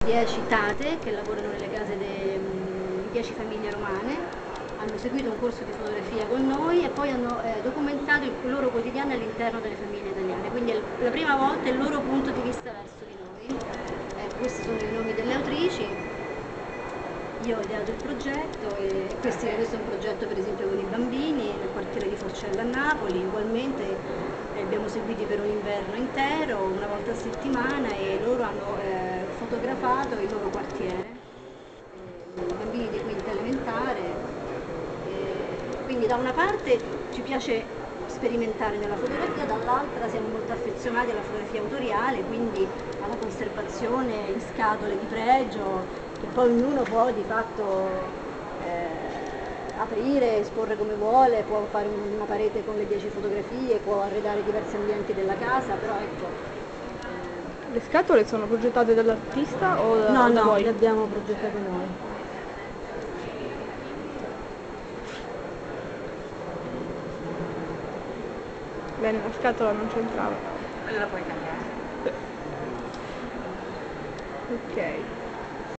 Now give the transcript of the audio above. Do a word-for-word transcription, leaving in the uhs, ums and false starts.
dieci tate che lavorano nelle case di dieci famiglie romane. Hanno seguito un corso di fotografia con noi e poi hanno eh, documentato il loro quotidiano all'interno delle famiglie italiane, quindi è la prima volta il loro punto di vista verso di noi. Eh, questi sono i nomi delle autrici, io ho ideato il progetto e questi, questo è un progetto per esempio con i bambini nel quartiere di Forcella a Napoli, ugualmente li abbiamo seguiti per un inverno intero, una volta a settimana, e loro hanno eh, fotografato il loro quartiere, eh, i bambini di quinta elementare. Quindi da una parte ci piace sperimentare nella fotografia, dall'altra siamo molto affezionati alla fotografia autoriale, quindi alla conservazione in scatole di pregio, che poi ognuno può di fatto eh, aprire, esporre come vuole, può fare una parete con le dieci fotografie, può arredare diversi ambienti della casa, però ecco. Eh... Le scatole sono progettate dall'artista o da, no, o da no, voi? le abbiamo progettate noi. Bene, la scatola non c'entrava. Quella la puoi cambiare. Ok.